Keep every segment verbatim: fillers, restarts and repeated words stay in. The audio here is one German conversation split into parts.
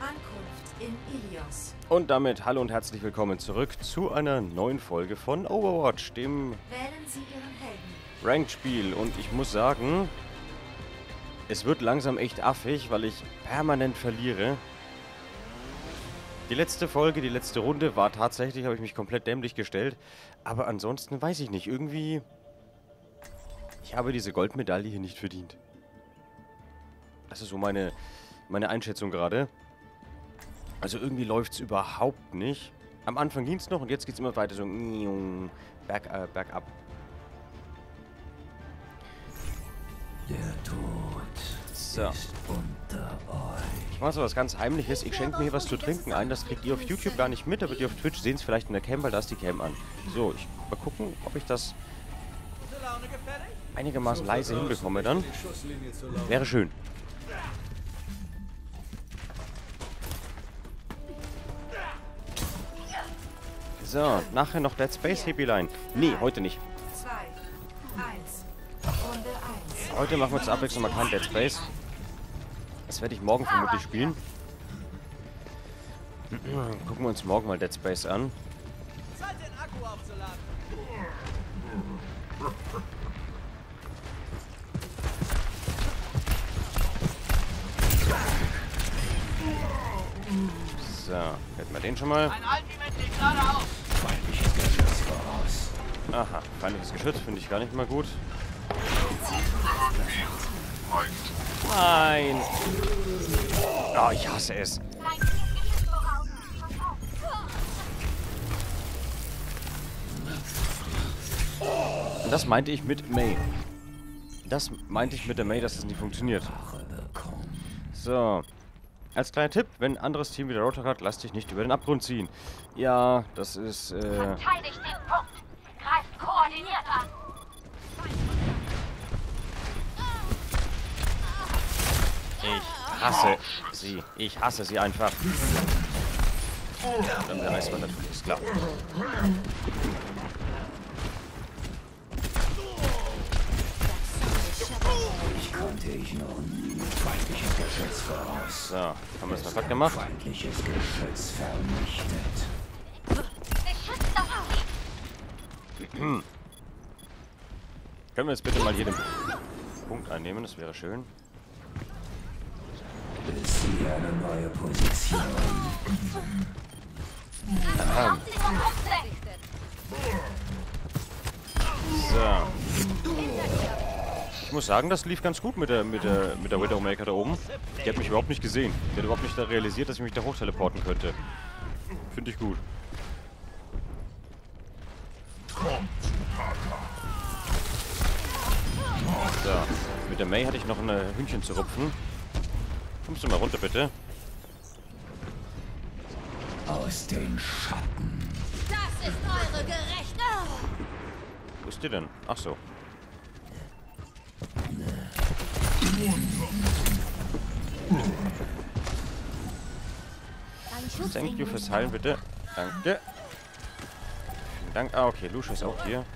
Ankunft in Ilios. Und damit hallo und herzlich willkommen zurück zu einer neuen Folge von Overwatch, dem Wählen Sie Ihren Helden. Ranked-Spiel. Und ich muss sagen, es wird langsam echt affig, weil ich permanent verliere. Die letzte Folge, die letzte Runde war tatsächlich, habe ich mich komplett dämlich gestellt. Aber ansonsten weiß ich nicht, irgendwie... Ich habe diese Goldmedaille hier nicht verdient. Das ist so meine, meine Einschätzung gerade. Also irgendwie läuft es überhaupt nicht. Am Anfang ging es noch und jetzt geht es immer weiter so berg, äh, bergab. Der Tod So. ist unter euch. Ich mache so was ganz Heimliches. Ich schenke mir hier was zu trinken ein. Das kriegt ihr auf YouTube gar nicht mit, aber die auf Twitch sehen es vielleicht in der Cam, weil da ist die Cam an. So, ich mal gucken, ob ich das einigermaßen leise hinbekomme dann. Wäre schön. So, nachher noch Dead Space Happyline. Nee, heute nicht. zwei, eins. Runde eins. Heute machen wir zur Abwechslung mal kein Dead Space. Das werde ich morgen vermutlich spielen. Gucken wir uns morgen mal Dead Space an. Zeit, den Akku aufzuladen. So, hätten wir den schon mal. Ein Ultimate geht geradeaus. Feindliches Geschütz voraus. Aha, feindliches Geschütz finde ich gar nicht mal gut. Nein! Oh, ich hasse es. Und das meinte ich mit May. Das meinte ich mit der May, dass es nicht funktioniert. So. Als kleiner Tipp, wenn ein anderes Team wieder Roadhog hat, lass dich nicht über den Abgrund ziehen. Ja, das ist, äh... Verteidigt den Punkt. Greift koordiniert an. Ich hasse sie. Ich hasse sie einfach. Dann der Eismann natürlich, ist klar. Ich konnte ignorieren. Feindliches Geschütz voraus. So, haben wir es mal platt gemacht. Feindliches Geschütz vernichtet. Beschützt das Team. Können wir jetzt bitte mal hier den Punkt einnehmen? Das wäre schön. Beziehe eine neue Position. Aha. So. Ich muss sagen, das lief ganz gut mit der, mit der, mit der Widowmaker da oben. Die hat mich überhaupt nicht gesehen. Die hat überhaupt nicht da realisiert, dass ich mich da hochteleporten könnte. Finde ich gut. So. Mit der May hatte ich noch ein Hühnchen zu rupfen. Kommst du mal runter, bitte? Aus den Schatten. Das ist eure Gerechte. Wo ist die denn? Ach so. Thank you fürs Heilen, bitte. Danke. Vielen Dank. Ah, okay. Lucio ist auch hier.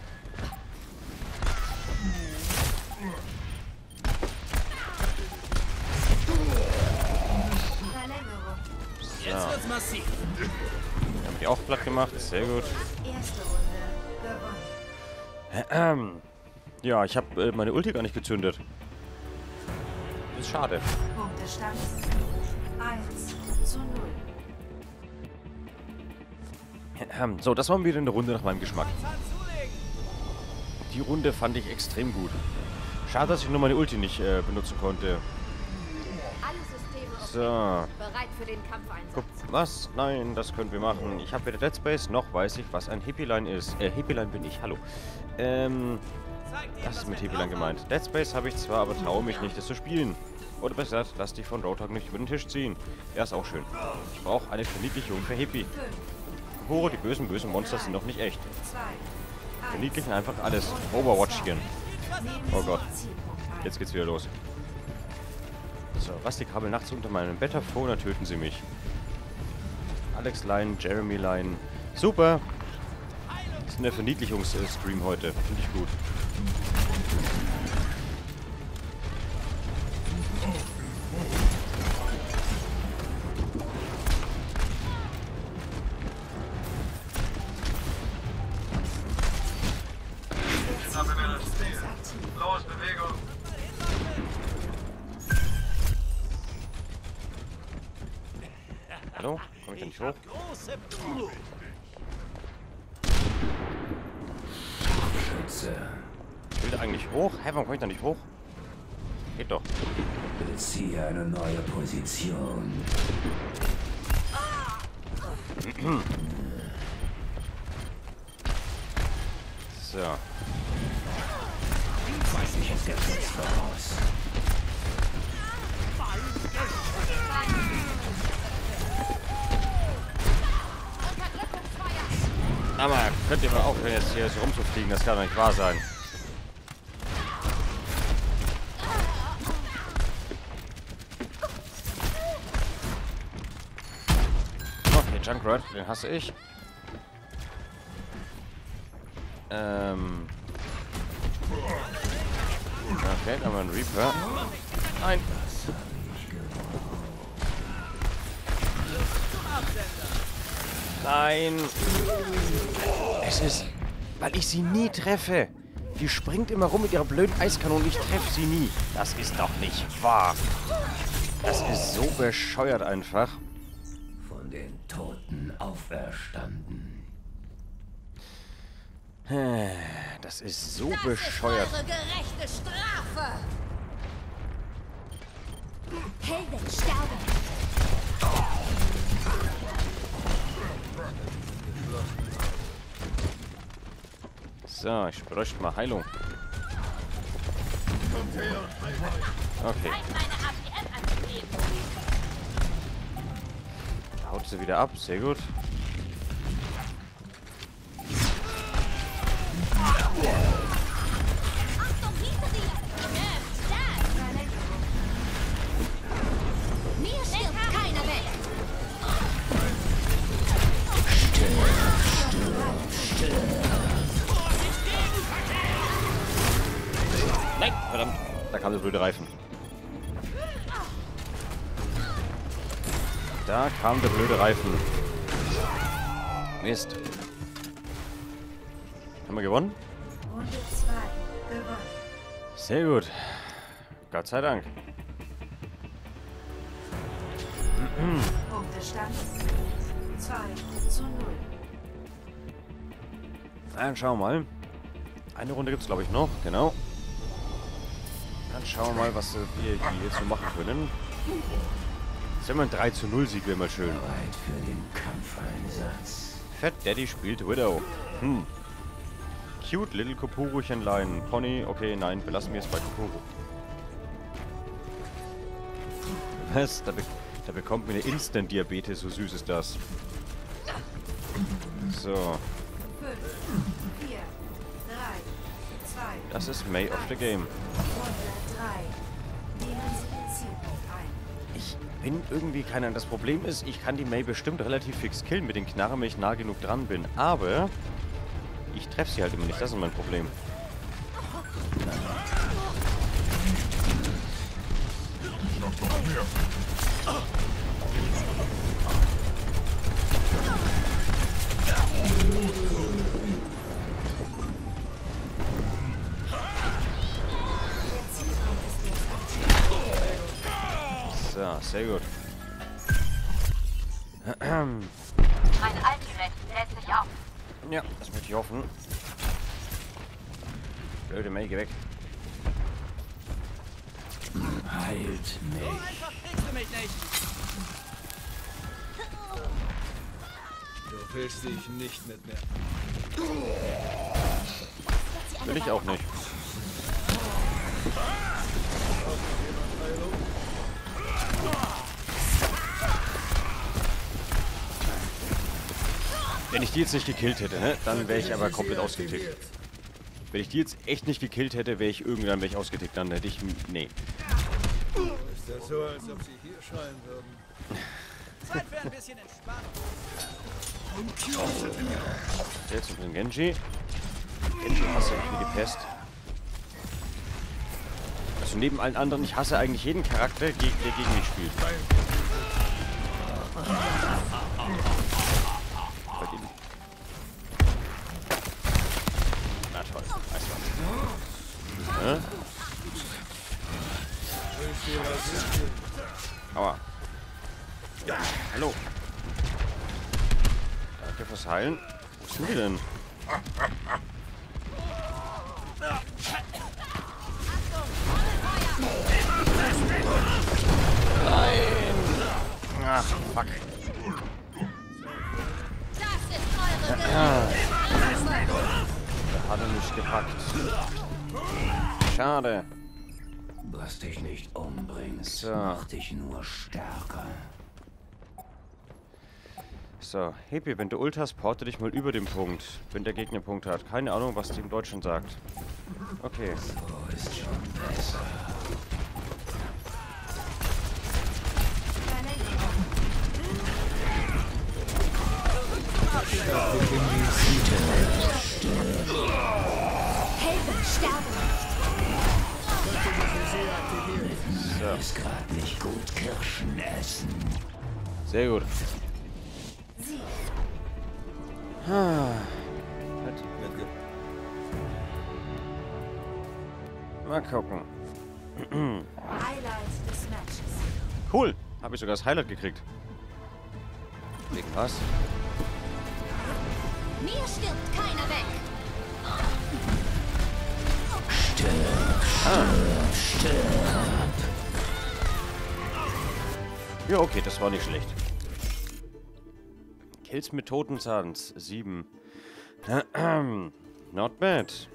Verlängerung. Jetzt wird's massiv. Haben die auch platt gemacht. Sehr gut. Erste Runde gewonnen. Ähm. Ja, ich habe äh, meine Ulti gar nicht gezündet. Das ist schade. Punktestand eins zu null. Ähm, so, das war wieder eine Runde nach meinem Geschmack. Zeit zulegen. Die Runde fand ich extrem gut. Schade, dass ich nur meine Ulti nicht äh, benutzen konnte. Alle Systeme okay. So. Bereit für den Kampfeinsatz. Guck, was? Nein, das können wir machen. Ich habe weder Dead Space, noch weiß ich, was ein Happyline ist. Äh, Happyline bin ich, hallo. Ähm, Zeig dir, das was ist mit wir Happyline drauf haben. gemeint. Dead Space habe ich zwar, aber traue mich nicht, das zu spielen. Oder besser gesagt, lass dich von Roadhog nicht über den Tisch ziehen. Er ist auch schön. Ich brauche eine Verniedlichung für Happy. Hore, die bösen, bösen Monster sind noch nicht echt. zwei, Verniedlichen einfach alles. Overwatchigen. Oh Gott. Jetzt geht's wieder los. So, was die Kabel nachts unter meinem Bett hervor, dann töten sie mich. Alex Line, Jeremy Line. Super! Das ist ein Verniedlichungsstream heute. Finde ich gut. Hallo? Komm ich da nicht hoch? Große Schütze. Ich will da eigentlich hoch? Hä, warum komm ich da nicht hoch? Geht doch. Beziehe eine neue Position. So. Feindliches Geschütz voraus. Aber könnt ihr mal aufhören, jetzt hier so rumzufliegen? Das kann doch nicht wahr sein. Okay, Junkrat, den hasse ich. Ähm. Okay, dann haben wir einen Reaper. Nein. Nein. Es ist, weil ich sie nie treffe. Die springt immer rum mit ihrer blöden Eiskanone und ich treffe sie nie. Das ist doch nicht wahr. Das ist so bescheuert einfach. Von den Toten auferstanden. Das ist so Das bescheuert. ist eure gerechte Strafe. Helden sterben. So, ich bräuchte mal Heilung. Okay. Zeit, meine A P M anzugeben. Da haut sie wieder ab. Sehr gut. Achtung, hinter dir. Ähm, da. Mir stirbt keiner weg. Nein, verdammt. Da kam der blöde Reifen. Da kam der blöde Reifen. Mist. Haben wir gewonnen? Runde zwei. Gewonnen. Sehr gut. Gott sei Dank. Punktestand zwei zu null. Dann schauen wir mal. Eine Runde gibt es, glaube ich, noch. Genau. Dann schauen wir mal, was wir hier jetzt so machen können. Jetzt haben wir ein drei zu null Sieg, wäre mal schön. Bereit für den Kampfeinsatz. Fat Daddy spielt Widow. Hm. Cute Little Kopuruchenlein. Pony, okay, nein, belassen wir es bei Kopuru. Was? Da, be da bekommt mir eine Instant-Diabetes, so süß ist das. So. fünf, vier, drei, zwei. Das ist May of the Game. Runde drei. Nehmen Sie den Zielpunkt ein. Ich bin irgendwie keiner. Das Problem ist, ich kann die May bestimmt relativ fix killen mit den Knarren, wenn ich nah genug dran bin. Aber ich treffe sie halt immer nicht. Das ist mein Problem. So, sehr gut. Mein Ultimate lädt sich auf. Ja, das möchte ich hoffen. Blöde May, geh weg. Heilt mich. Einfach kriegst du mich nicht. Du willst dich nicht mit mir. Will ich auch nicht. Wenn ich die jetzt nicht gekillt hätte, ne, dann wäre ich aber komplett ausgetickt. Wenn ich die jetzt echt nicht gekillt hätte, wäre ich irgendwann wäre ich ausgetickt. Dann hätte ich... Nee. Ist das so, als ob sie hier schreien würden? Zeit für ein bisschen Entspannung. Jetzt mit dem Genji. Genji hasse ich wie die Pest. Also neben allen anderen, ich hasse eigentlich jeden Charakter, der gegen mich spielt. Bei denen. Na toll, Eiswand. Ja? Aua. Hallo. Danke fürs Heilen. Wo sind die denn? Nein! Ach, fuck. Ja. Da hat er mich gepackt. Schade. Was dich nicht umbringt, So. macht dich nur stärker. So, Hepi, wenn du Ult hast, porte dich mal über den Punkt, wenn der Gegner Punkt hat. Keine Ahnung, was die im Deutschen sagt. Okay. So ist schon besser. Helden sterben nicht. So. Ist gerade nicht gut Kirschen essen. Sehr gut. Sieg. Ah. Mal gucken. Highlight des Matches. Cool. Habe ich sogar das Highlight gekriegt. Wegen was? Mir stirbt keiner weg. Ja, okay, das war nicht schlecht. Kills mit Totenzahns. Sieben. Not bad.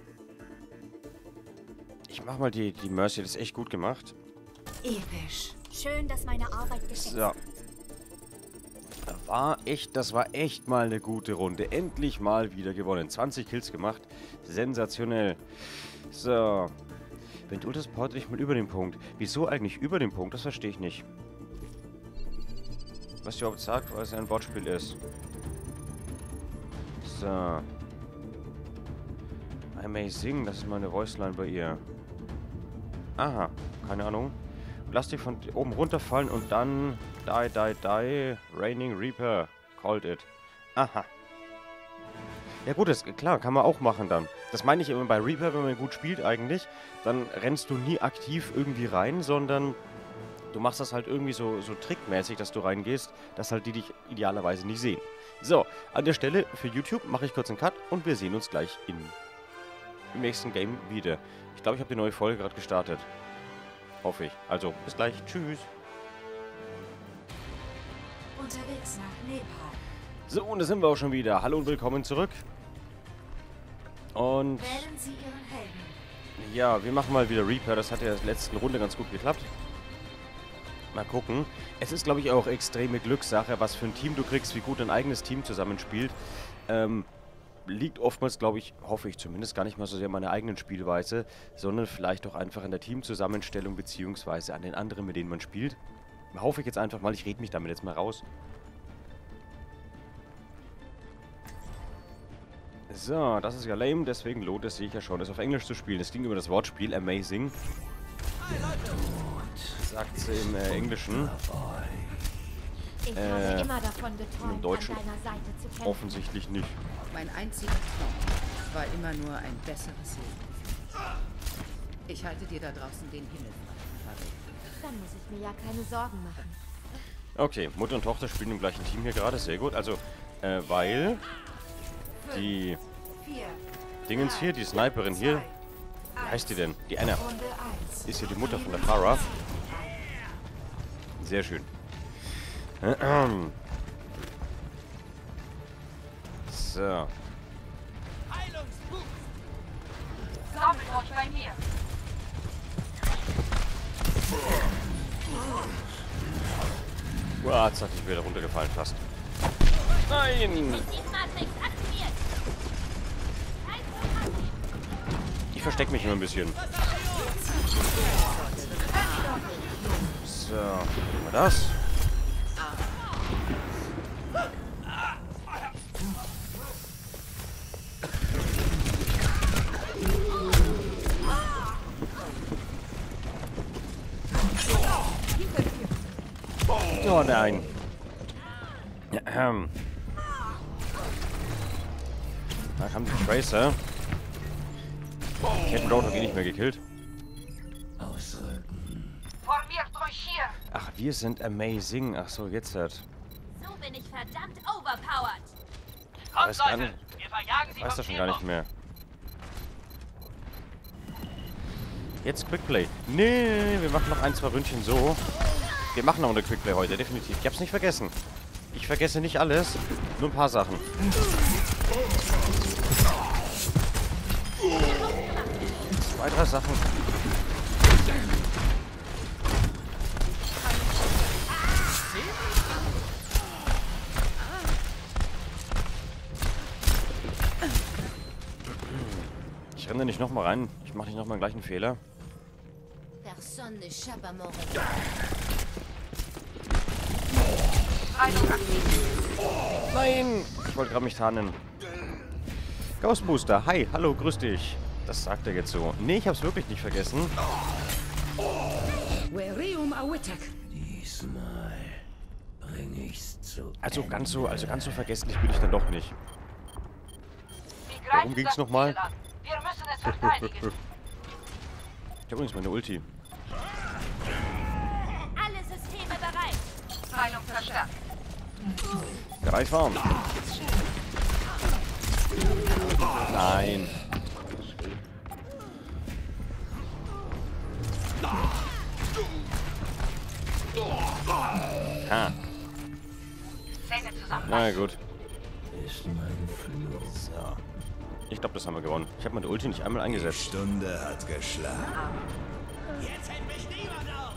Ich mach mal die, die Mercy, das ist echt gut gemacht. Episch. Schön, dass meine Arbeit geschätzt So. wird. War echt, das war echt mal eine gute Runde. Endlich mal wieder gewonnen. zwanzig Kills gemacht. Sensationell. So. Wenn du das porte dich mal über den Punkt. Wieso eigentlich über den Punkt? Das verstehe ich nicht. Was die überhaupt sagt, weil es ein Wortspiel ist. So. I may sing, das ist meine Voiceline bei ihr. Aha, keine Ahnung. Lass dich von oben runterfallen und dann die, die, die, Raining Reaper, called it. Aha. Ja gut, das klar, kann man auch machen dann. Das meine ich immer bei Reaper, wenn man gut spielt eigentlich, dann rennst du nie aktiv irgendwie rein, sondern du machst das halt irgendwie so, so trickmäßig, dass du reingehst, dass halt die dich idealerweise nicht sehen. So, an der Stelle für YouTube mache ich kurz einen Cut und wir sehen uns gleich in, im nächsten Game wieder. Ich glaube, ich habe die neue Folge gerade gestartet. Hoffe ich. Also, bis gleich. Tschüss. Unterwegs nach Nepal. So, und da sind wir auch schon wieder. Hallo und willkommen zurück. Und Wählen Sie Ihren Helden. ja, wir machen mal wieder Reaper. Das hat ja in der letzten Runde ganz gut geklappt. Mal gucken. Es ist, glaube ich, auch extreme Glückssache, was für ein Team du kriegst, wie gut dein eigenes Team zusammenspielt. Ähm, liegt oftmals, glaube ich, hoffe ich zumindest, gar nicht mal so sehr an meiner eigenen Spielweise, sondern vielleicht auch einfach an der Teamzusammenstellung beziehungsweise an den anderen, mit denen man spielt. Hoffe ich jetzt einfach mal, ich rede mich damit jetzt mal raus. So, das ist ja lame, deswegen lohnt es sich ja schon, das auf Englisch zu spielen. Das ging über das Wortspiel Amazing. Sagt sie im äh, Englischen. Ich Äh, habe immer davon geträumt, im Deutschen an deiner Seite zu kämpfen. Offensichtlich nicht. Mein einziger Traum war immer nur ein besseres Leben. Ich halte dir da draußen den Himmel frei. Dann muss ich mir ja keine Sorgen machen. Okay, Mutter und Tochter spielen im gleichen Team hier gerade, sehr gut. Also, äh, weil die Vier. Dingens hier, die Sniperin hier, wie heißt die denn? Die Anna. Runde eins. Ist hier die Mutter von der Farah. Sehr schön. Ähm. So. Heilungsbuch! Sammelt euch bei mir. Uah, jetzt hat ich wieder runtergefallen fast. Nein! Matrix aktiviert. Ich verstecke mich immer ein bisschen. So, machen wir das. Oh nein. Ähm. Da kam die Tracer. Kettenroad hat eh nicht mehr gekillt. Ausrücken. Formiert euch hier. Ach, wir sind amazing. Ach so, jetzt halt. So bin ich verdammt overpowered. Kommt, Weiß gar Leute, nicht. wir verjagen sie Weiß vom das schon gar nicht Zielpunkt. mehr. Jetzt Quickplay. Nee, nee, nee, wir machen noch ein, zwei Ründchen so. Wir machen noch eine Quickplay heute, definitiv. Ich hab's nicht vergessen. Ich vergesse nicht alles, nur ein paar Sachen. Zwei, drei Sachen. Ich renne nicht nochmal rein. Ich mache nicht nochmal den gleichen Fehler. Personne n'échappe à mon regard. Nein! Ich wollte gerade mich tarnen. Ghostbooster, hi, hallo, grüß dich. Das sagt er jetzt so. Nee, ich hab's wirklich nicht vergessen. Werium Awitak. Diesmal bring ich's zu. Also ganz so, also ganz so vergesslich bin ich dann doch nicht. Sie Worum greifen ging's das nochmal? Ziel an. Wir müssen es verteidigen. Ich hab übrigens meine Ulti. Alle Systeme bereit. Heilung verstärkt. Greifarm. Nein. Ha. Zähne zusammen. Na gut. Ist mein Fluch. So. Ich glaube, das haben wir gewonnen. Ich habe meine Ulti nicht einmal Die eingesetzt. Stunde hat geschlagen. Jetzt hält mich niemand auf.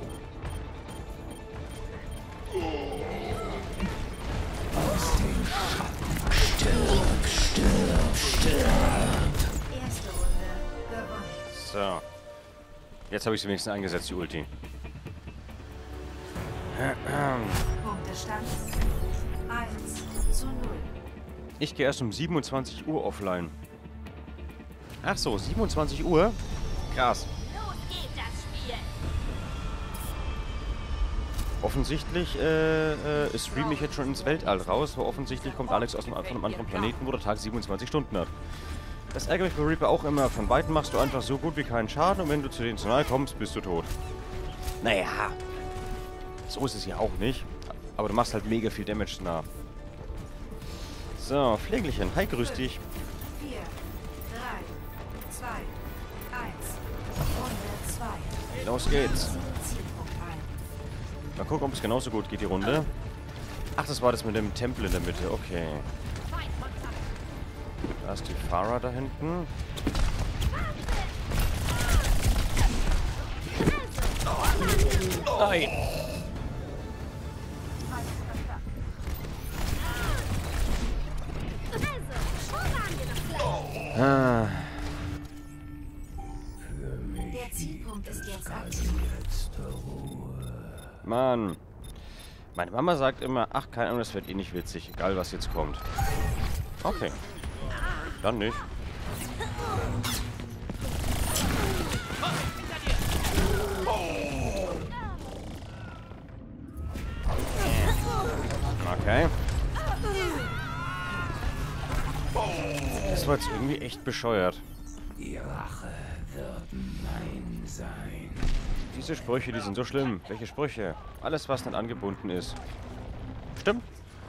Aus dem Schatten. Stirb, stirb, stirb. Erste Runde gewonnen. So. Jetzt habe ich sie wenigstens eingesetzt, die Ulti. Punktestand eins zu null. Ich gehe erst um siebenundzwanzig Uhr offline. Ach so, siebenundzwanzig Uhr? Krass. Los geht das Spiel. Offensichtlich äh, äh, streame ich jetzt schon ins Weltall raus, weil offensichtlich kommt Alex aus einem, von einem anderen Planeten, wo der Tag siebenundzwanzig Stunden hat. Das ärgert mich bei Reaper auch immer. Von Weitem machst du einfach so gut wie keinen Schaden und wenn du zu denen zu nahe kommst, bist du tot. Naja, so ist es ja auch nicht. Aber du machst halt mega viel Damage nah. So, Pflegelchen, hi, grüß dich. vier, drei, zwei, eins. Runde zwei. Los geht's. Zielpunkt ein. Mal gucken, ob es genauso gut geht, die Runde. Ach, das war das mit dem Tempel in der Mitte, okay. Da ist die Farah da hinten. Nein! Ah, Der Zielpunkt ist jetzt aktiv. Mann. Meine Mama sagt immer, ach, keine Ahnung, das wird eh nicht witzig, egal was jetzt kommt. Okay. Dann nicht. Okay. Das war jetzt irgendwie echt bescheuert. Die Rache wird mein sein. Diese Sprüche, die sind so schlimm. Welche Sprüche? Alles, was nicht angebunden ist. Stimmt.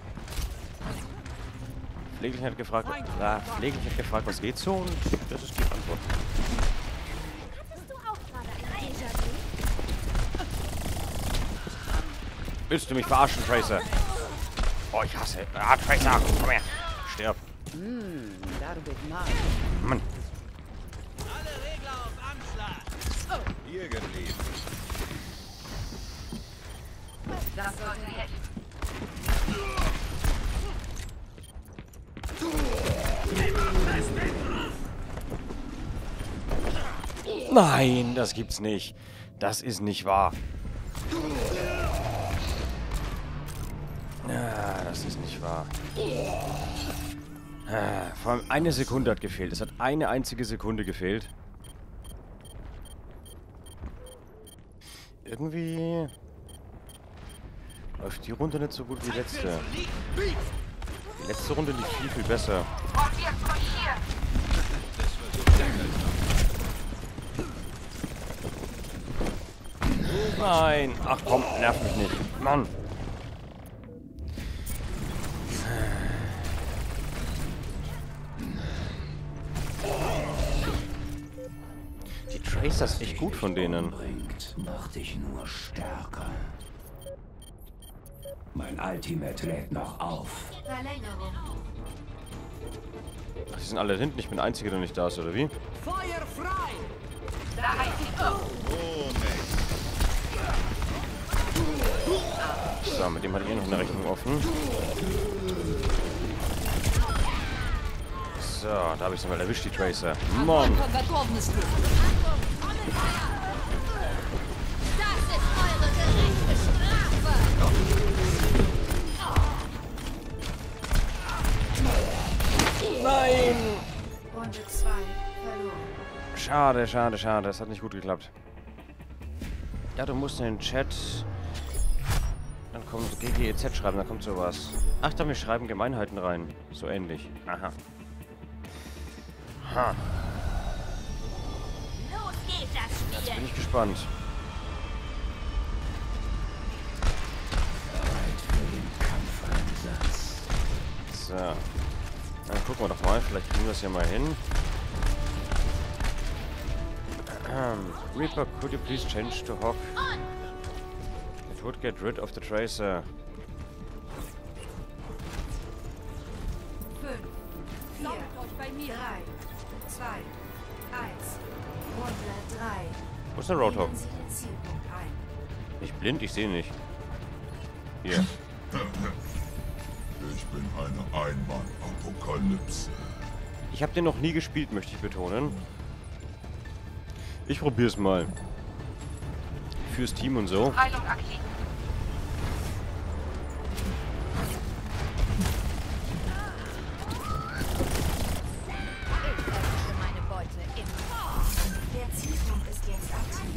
Pfleglich hat gefragt, ah, Pfleglich hat gefragt, was geht so? Und das ist die Antwort. Hattest du auch gerade ein Déjà-vu? Willst du mich verarschen, Tracer? Oh, ich hasse. Ah, Tracer, komm her. Stirb. Hm, Darbet mal. Mann. Alle Regler auf Anschlag. Hier geblieben. Das sollte helfen. Nein, das gibt's nicht. Das ist nicht wahr. Ah, das ist nicht wahr. Ah, vor allem eine Sekunde hat gefehlt. Es hat eine einzige Sekunde gefehlt. Irgendwie läuft die Runde nicht so gut wie die letzte. Die letzte Runde lief viel, viel besser. Und wir kutschieren. Nein. Ach komm, nerv mich nicht. Mann. ist das echt gut von denen. Bringt, macht dich nur stärker. Mein Ultimate lädt noch auf. Verlängerung. Ach, die sind alle hinten. Ich bin der Einzige, der nicht da ist, oder wie? Feuer frei! So, mit dem hatte ich eh noch eine Rechnung offen. So, da habe ich sie mal erwischt, die Tracer. Mann! Das ist eure gerechte Strafe! Nein! Runde zwei verloren. Schade, schade, schade. Das hat nicht gut geklappt. Ja, du musst in den Chat... Dann kommt G G E Z schreiben, da kommt sowas. Ach, da wir schreiben Gemeinheiten rein. So ähnlich. Aha. Ha. Los geht das Jetzt Spiel! bin ich gespannt. Bereit für den Kampfeinsatz. So. Dann gucken wir doch mal. Vielleicht kriegen wir das hier mal hin. Ähm, Reaper, could you please change to Hawk? It would get rid of the Tracer. fünf, vier, drei, zwei, eins. Runde drei. Wo ist der Roadhog? Nehmen Sie den Zielpunkt ein. Ich blind, ich sehe nicht. Hier. Ich bin eine Einmann-Apokalypse. Ich habe den noch nie gespielt, möchte ich betonen. Ich probier's mal. Fürs Team und so. Heilung aktiv. Ich erwische meine Beute immer. Der Zielpunkt ist jetzt aktiv.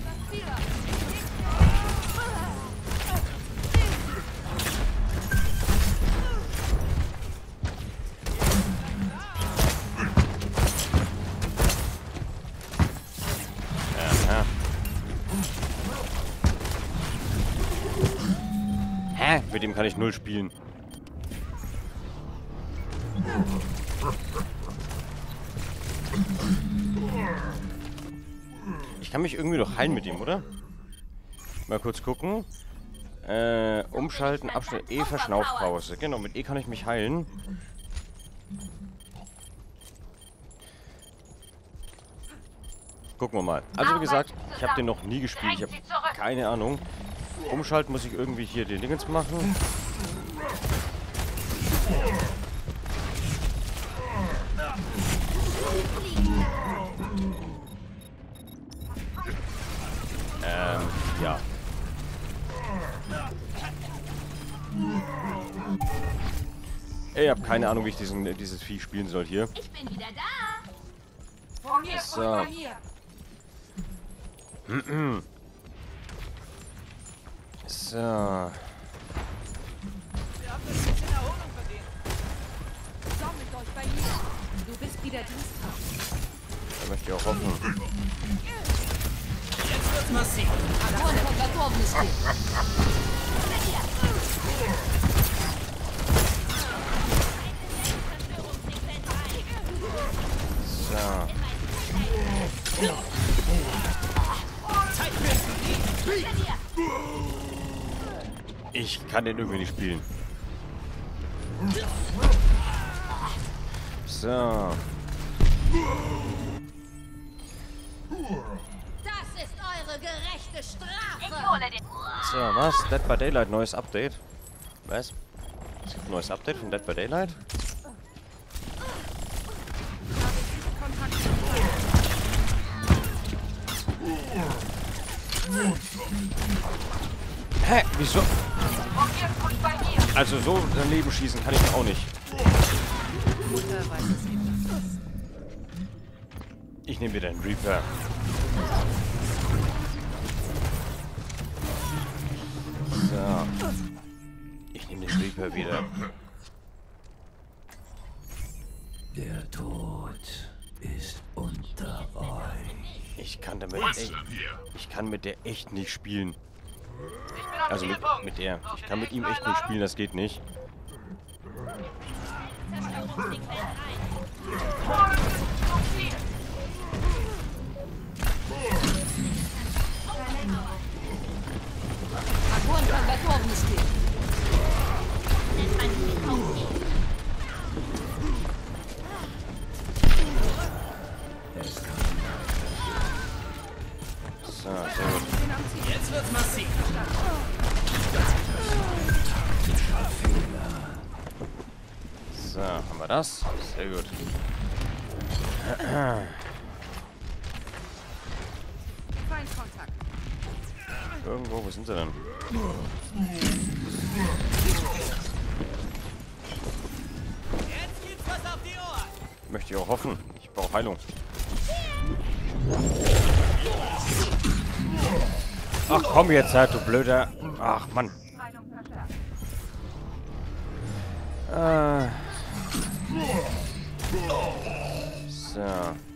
Aha. Hä? Mit dem kann ich null spielen. Ich kann mich irgendwie noch heilen mit ihm, oder? Mal kurz gucken. Äh, umschalten, Abschnitt E, Verschnaufpause. Genau, mit E kann ich mich heilen. Gucken wir mal. Also wie gesagt, ich habe den noch nie gespielt. Ich habe keine Ahnung. Umschalten muss ich irgendwie hier den Dingens machen. Ähm, ja. Ich habe keine Ahnung, wie ich diesen, dieses Vieh spielen soll hier. Ich bin wieder da. So. So. Wir haben das jetzt in Erholung verdient. Sammelt euch bei mir. Du bist wieder diensthaft. Da möchte ich auch hoffen. Jetzt wird's massiv. Огонь по готовности. So. Ich kann den irgendwie nicht spielen. So. Das ist eure gerechte Strafe. Ich hole den. So, was? Dead by Daylight, neues Update. Was? Es gibt ein neues Update von Dead by Daylight? Hä? Wieso? Also so daneben schießen kann ich auch nicht. Mutter weiß es nicht. Ich nehme wieder den Reaper. So. Ich nehme den Reaper wieder. Der Tod ist unter euch. Ich kann damit echt, ich kann mit der echt nicht spielen. Also mit, mit der. Ich kann mit ihm echt nicht spielen, das geht nicht. contra готовности. So, sehr gut. Jetzt wird's massiv. So, haben wir das? Sehr gut. Feindkontakt. Irgendwo, wo sind sie denn? Jetzt gibt's was auf die Ohren. Möchte ich auch hoffen. Ich brauche Heilung. Ach komm jetzt her, du blöder. Ach Mann. Äh. So.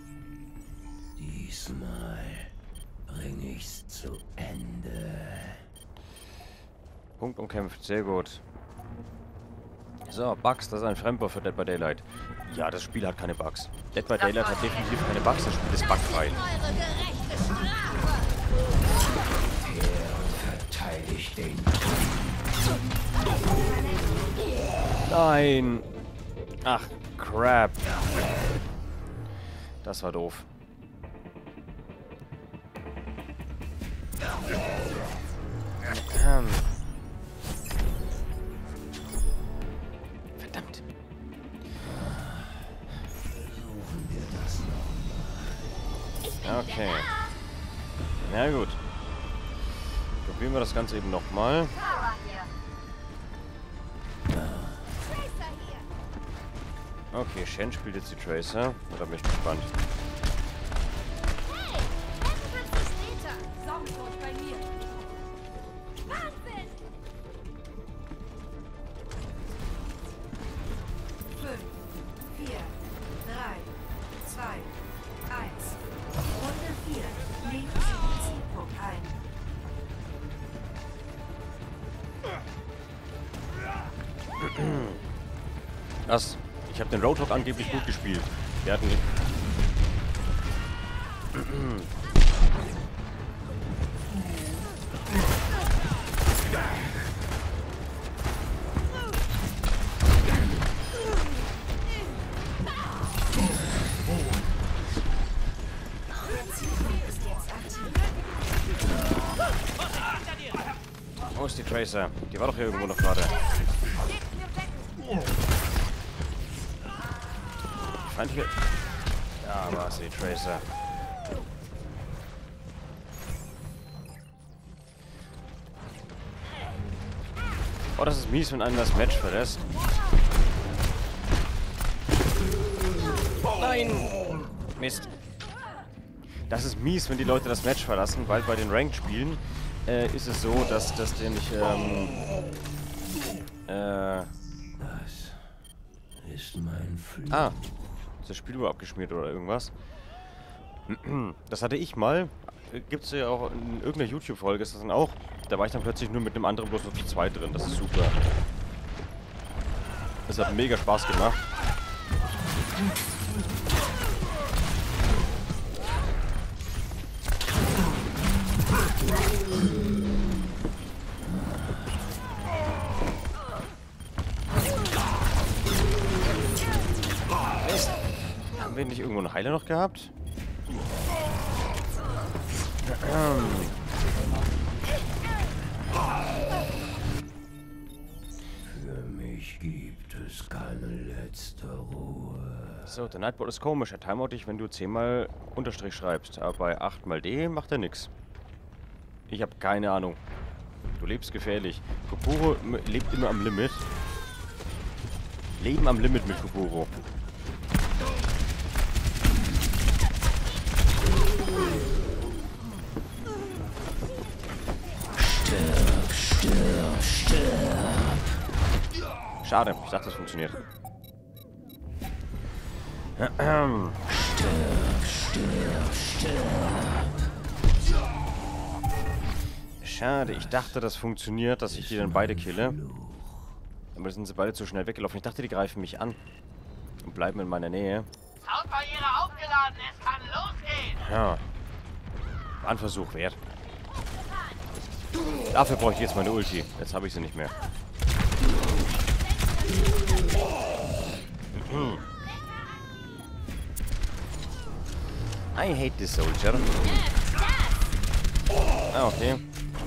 Diesmal bring ich's zu Ende. Punkt umkämpft, sehr gut. So, Bugs, das ist ein Fremdwort für Dead by Daylight. Ja, das Spiel hat keine Bugs. Dead by Daylight hat definitiv keine Bugs, das Spiel ist bugfrei. Verteidigt den. Nein! Ach, crap. Das war doof. Ähm. Verdammt. Okay. Na gut. Probieren wir das Ganze eben nochmal. Okay, Shen spielt jetzt die Tracer. Da bin ich gespannt. Hey, vierundvierzig Meter. Sauerkraut bei mir. Wahnsinn! fünf, vier, drei, zwei, eins. Runde vier. Nehmen Sie den Zielpunkt ein. Was? Ich habe den Roadhog angeblich gut gespielt. Der hat nicht. Wo ist die Tracer? Die war doch hier irgendwo noch gerade. Feindliche. Ja, war es die Tracer. Oh, das ist mies, wenn einer das Match verlässt. Nein! Mist. Das ist mies, wenn die Leute das Match verlassen, weil bei den Ranked-Spielen äh, ist es so, dass das der nicht, ähm, äh, Das ist mein Fluch. ah, ist das Spiel über abgeschmiert oder irgendwas? Das hatte ich mal. Gibt es ja auch in irgendeiner YouTube-Folge, ist das dann auch. Da war ich dann plötzlich nur mit einem anderen bloß noch zu zweit drin. Das ist super. Das hat mega Spaß gemacht. Mist. Haben wir nicht irgendwo einen Heiler noch gehabt? Für mich gibt es keine letzte Ruhe. So, der Nightbot ist komisch. Er timeout dich, wenn du zehnmal Unterstrich schreibst. Aber bei acht mal D macht er nix. Ich habe keine Ahnung. Du lebst gefährlich. Kuburo lebt immer am Limit. Leben am Limit mit Kuburo. Stirb, stirb, stirb. Schade, ich dachte, das funktioniert. Stirb, stirb, stirb. Schade, ich dachte, das funktioniert, dass ich die dann beide kille. Aber sind sie beide zu schnell weggelaufen. Ich dachte, die greifen mich an. Und bleiben in meiner Nähe. Soundbarriere aufgeladen, es kann losgehen. Ja. War ein Versuch wert. Dafür brauche ich jetzt meine Ulti. Jetzt habe ich sie nicht mehr. I hate this soldier. Ah, okay.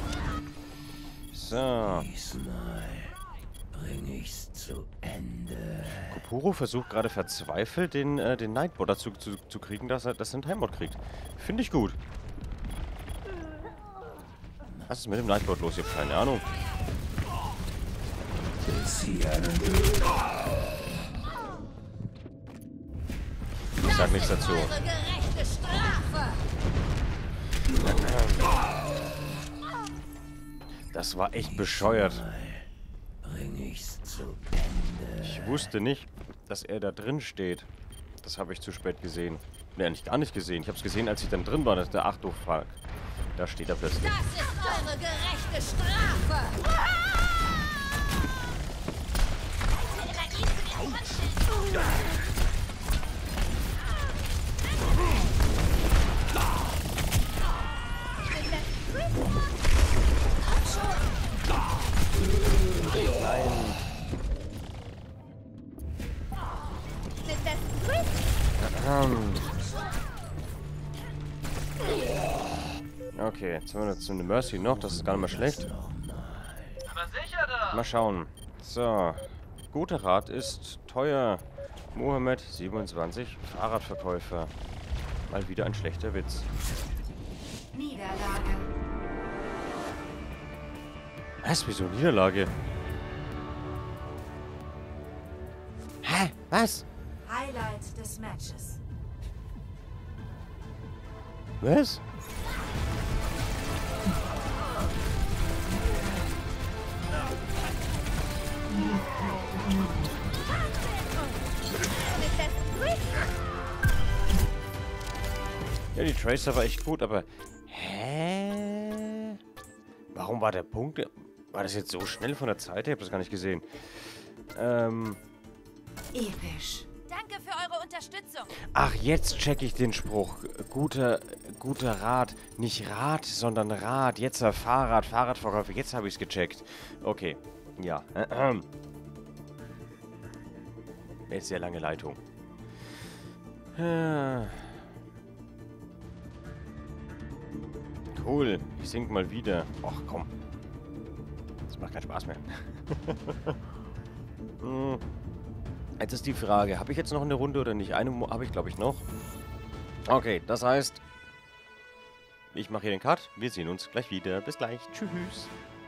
So. Diesmal bring ich's zu Ende. Kopuro versucht gerade verzweifelt, den, äh, den Nightbot dazu zu, zu kriegen, dass er, dass er einen Timebot kriegt. Finde ich gut. Was ist mit dem Nightbot los? Ich habe keine Ahnung. Ich sag nichts dazu. Das war echt bescheuert. Bring ich's zu Ende. Ich wusste nicht, dass er da drin steht. Das habe ich zu spät gesehen. Ne, eigentlich gar nicht gesehen. Ich habe es gesehen, als ich dann drin war. Das ist der Ach du Fuck. Da steht er plötzlich. Das ist eure gerechte Strafe! Okay, jetzt haben wir jetzt eine Mercy noch. Das ist gar nicht mal schlecht. Aber sicher doch. Mal schauen. So. Guter Rat ist teuer. Mohammed siebenundzwanzig, Fahrradverkäufer. Mal wieder ein schlechter Witz. Niederlage. Was? Wieso Niederlage? Hä? Was? Highlight des Matches. Was? Ja, die Tracer war echt gut, aber... Hä? Warum war der Punkt... War das jetzt so schnell von der Zeit her? Ich habe das gar nicht gesehen. Ähm... Episch. Danke für eure Unterstützung. Ach, jetzt check ich den Spruch. Guter, guter Rat. Nicht Rad, sondern Rad. Jetzt ein Fahrrad, Fahrradverkäufer. Jetzt habe ich es gecheckt. Okay. Ja. Jetzt sehr lange Leitung. Cool. Ich sing mal wieder. Ach, komm. Das macht keinen Spaß mehr. hm. Jetzt ist die Frage, habe ich jetzt noch eine Runde oder nicht? Eine habe ich, glaube ich, noch. Okay, das heißt, ich mache hier den Cut. Wir sehen uns gleich wieder. Bis gleich. Tschüss.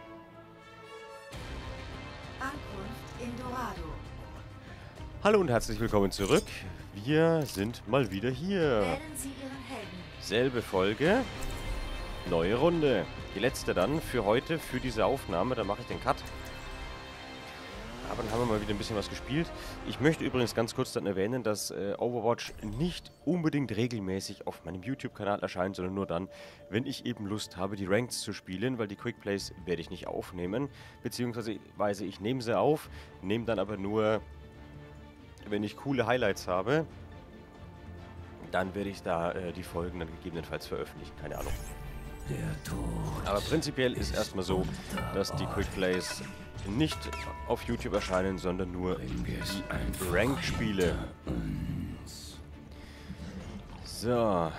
Ankunft in Dorado. Hallo und herzlich willkommen zurück. Wir sind mal wieder hier. Wählen Sie Ihren Helden. Selbe Folge. Neue Runde. Die letzte dann für heute, für diese Aufnahme. Dann mache ich den Cut. Aber dann haben wir mal wieder ein bisschen was gespielt. Ich möchte übrigens ganz kurz dann erwähnen, dass äh, Overwatch nicht unbedingt regelmäßig auf meinem YouTube-Kanal erscheint, sondern nur dann, wenn ich eben Lust habe, die Ranks zu spielen, weil die Quickplays werde ich nicht aufnehmen. Beziehungsweise ich nehme sie auf, nehme dann aber nur, wenn ich coole Highlights habe, dann werde ich da äh, die Folgen dann gegebenenfalls veröffentlichen. Keine Ahnung. Der Tod. Aber prinzipiell ist erstmal so, dass die Quickplays nicht auf YouTube erscheinen, sondern nur die Rank-Spiele. So.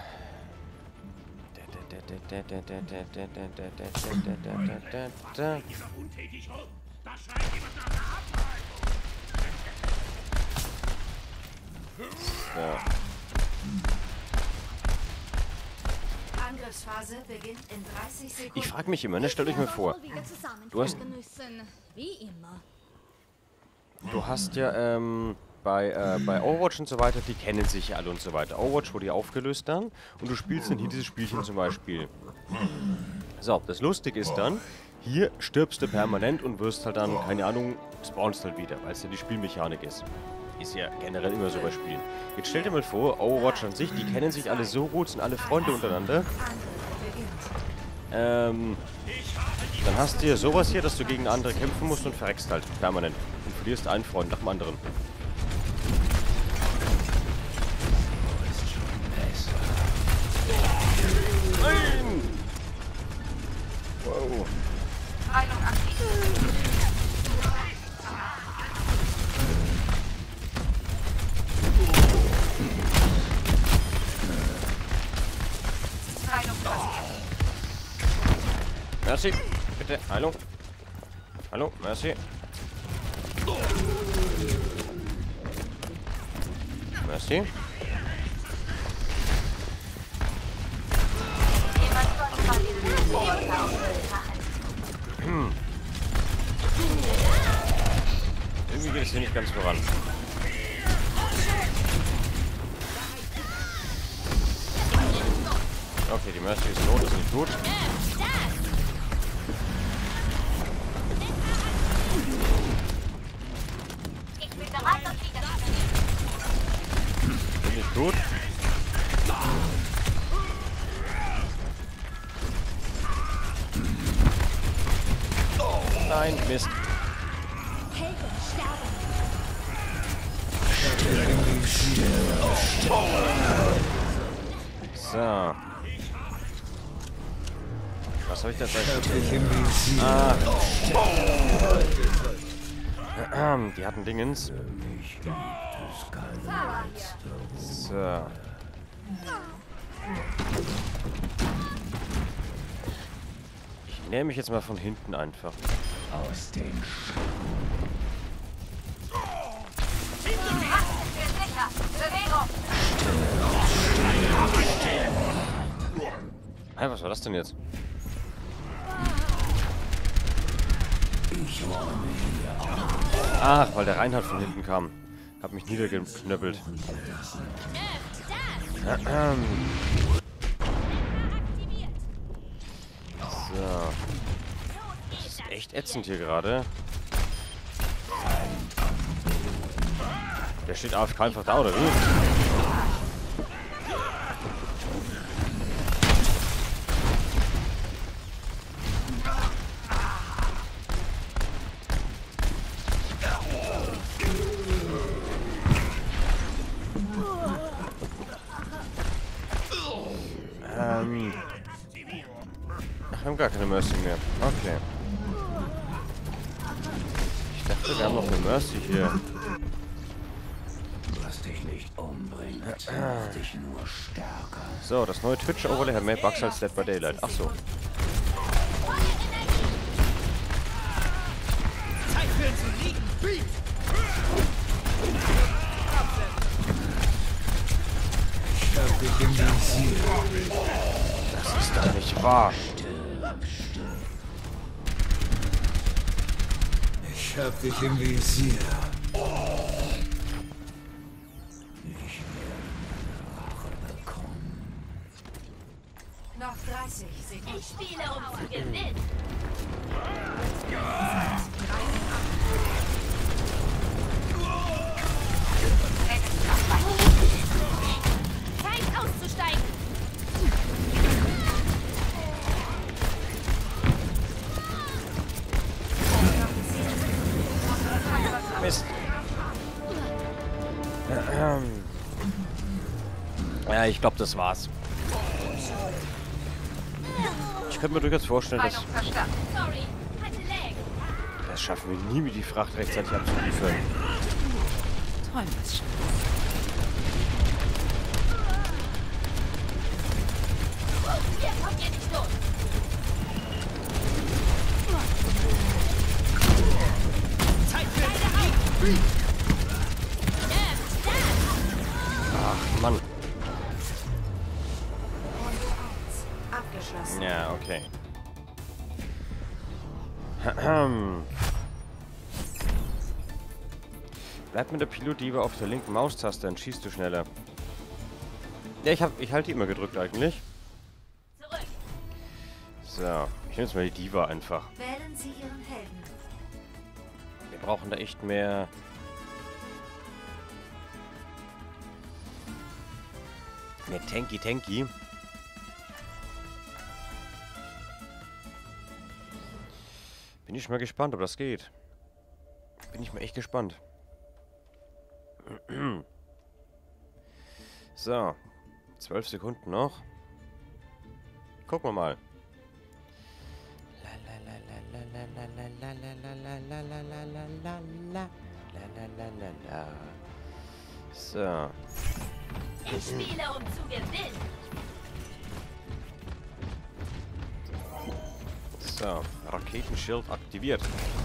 So. Angriffsphase beginnt in dreißig Sekunden. Ich frage mich immer, ne? Stellt euch mal vor, du hast, Wie immer. du hast ja ähm, bei, äh, bei Overwatch und so weiter, die kennen sich ja alle und so weiter. Overwatch wurde ja aufgelöst dann und du spielst dann hier dieses Spielchen zum Beispiel. So, das Lustige ist dann, hier stirbst du permanent und wirst halt dann, keine Ahnung, spawnst halt wieder, weil es ja die Spielmechanik ist. Ist ja generell immer so bei Spielen. Jetzt stell dir mal vor, Overwatch an sich, die kennen sich alle so gut, sind alle Freunde untereinander. Angriff beginnt. Ähm, dann hast du hier sowas hier, dass du gegen andere kämpfen musst und verreckst halt permanent. Und verlierst einen Freund nach dem anderen. Nein! Wow. Mercy. Bitte. Hallo. Hallo. Mercy. Mercy. Jemand sollte mal dieses Idiot aufmachen. Hm. Irgendwie geht es hier nicht ganz voran. Okay, die Mercy ist tot, ist nicht gut. Ich bin bereit und wieder. Ist nicht gut. Nein, Mist. So. Was habe ich da gleich? Ah. Die hatten Dingens. So. Ich nehme mich jetzt mal von hinten einfach. Aus den Sicher. Bewegung. Hey, was war das denn jetzt? Ach, weil der Reinhard von hinten kam. Hab mich niedergeknöppelt. So. Das ist echt ätzend hier gerade. Der steht A F K einfach da, oder wie? Ähm. Ach, wir haben gar keine Mercy mehr. Okay. Ich dachte, wir haben noch eine Mercy hier. Was dich nicht umbringt, macht dich nur stärker. So, das neue Twitch-Overlay hat mehr Bugs als Dead by Daylight. Ach so. Zeit für ihn zu liegen. Beat. Ich hab dich im Visier. Das ist doch nicht wahr. Ich hab dich im Visier. Noch dreißig Sekunden. Ich spiele, um zu gewinnen. Zeit auszusteigen. Mist. Ja, ich glaube, das war's. Ich könnte mir durchaus vorstellen, dass Sorry, hatte Lag. das schaffen wir nie, mit die Fracht rechtzeitig abzuliefern. Träumers schon. Hier kommt ihr nicht los. Zeit für ihn zu liegen. Ach, Mann. Abgeschlossen. Ja, okay. Bleib mit der Pilotdiebe auf der linken Maustaste, dann schießt du schneller. Ja, ich, hab, ich halte die immer gedrückt eigentlich. Zurück. So, ich nehme jetzt mal die Diva einfach. Wählen Sie Ihren Helden. Wir brauchen da echt mehr... Mehr Tanky-Tanky. Bin ich mal gespannt, ob das geht. Bin ich mal echt gespannt. So. Zwölf Sekunden noch. Gucken wir mal. So. Ich spiele, um zu gewinnen. So, Raketenschild aktiviert.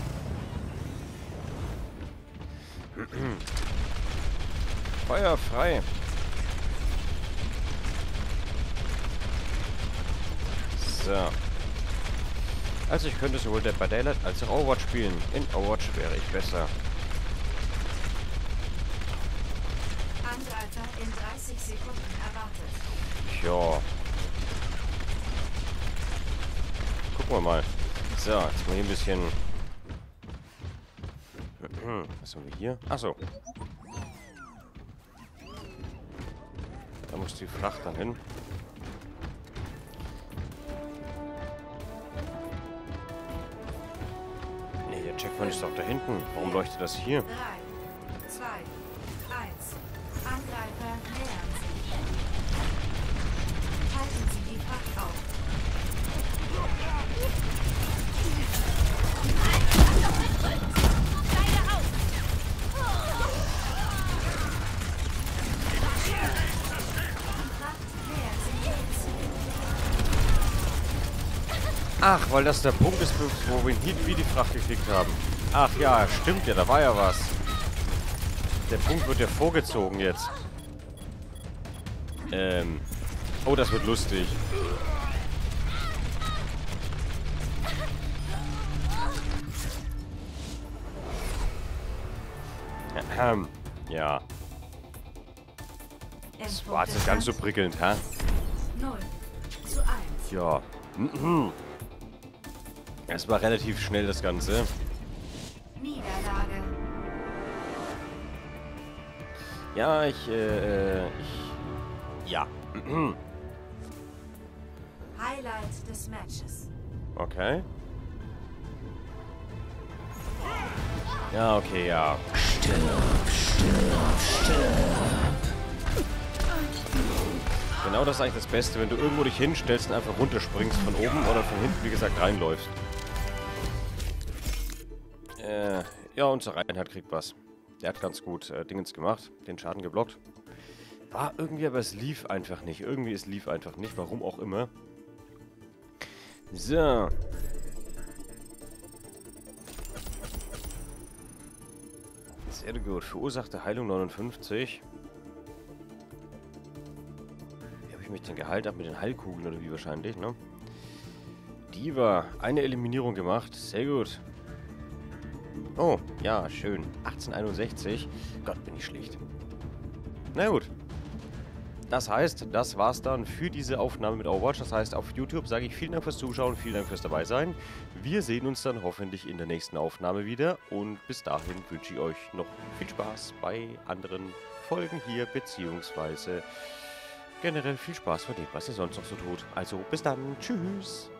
Feuer frei. So. Also ich könnte sowohl Dead by Daylight als auch Overwatch spielen. In Overwatch wäre ich besser. Angreifer in dreißig Sekunden erwartet. Ja. Gucken wir mal. So, jetzt mal hier ein bisschen... Was haben wir hier? Achso. Da muss die Fracht dann hin. Nee, der Checkpoint ist doch da hinten. Warum leuchtet das hier? drei, zwei, eins. Angreifer nähern sich. Halten Sie die Fracht auf. Ach, weil das der Punkt ist, wo wir ihn wie die Fracht geklickt haben. Ach ja, stimmt ja, da war ja was. Der Punkt wird ja vorgezogen jetzt. Ähm. Oh, das wird lustig. Ahem. Ja. Das war jetzt nicht ganz so prickelnd, hä? null zu eins. Ja. Es war relativ schnell, das Ganze. Niederlage. Ja, ich, äh, ich... Ja. Highlight des Matches. Okay. Ja, okay, ja. Genau das ist eigentlich das Beste, wenn du irgendwo dich hinstellst und einfach runterspringst von oben oder von hinten, wie gesagt, reinläufst. Äh, ja, unser Reinhard kriegt was. Der hat ganz gut äh, Dingens gemacht, den Schaden geblockt. War irgendwie, aber es lief einfach nicht. Irgendwie, es lief einfach nicht, warum auch immer. So. Sehr gut. Verursachte Heilung neunundfünfzig. Wie habe ich mich denn geheilt? Ab mit den Heilkugeln oder wie wahrscheinlich, ne? Diva. Eine Eliminierung gemacht. Sehr gut. Oh, ja, schön. achtzehnhunderteinundsechzig. Gott, bin ich schlecht. Na gut. Das heißt, das war's dann für diese Aufnahme mit Overwatch. Das heißt, auf YouTube sage ich vielen Dank fürs Zuschauen, vielen Dank fürs Dabeisein. Wir sehen uns dann hoffentlich in der nächsten Aufnahme wieder. Und bis dahin wünsche ich euch noch viel Spaß bei anderen Folgen hier, beziehungsweise generell viel Spaß bei dem, was ihr sonst noch so tut. Also bis dann. Tschüss.